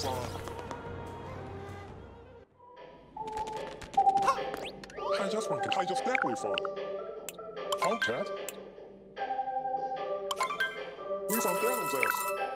fun. Hij just one can. Hij just definitely fun. Oh, cat. We from Thanos' ass.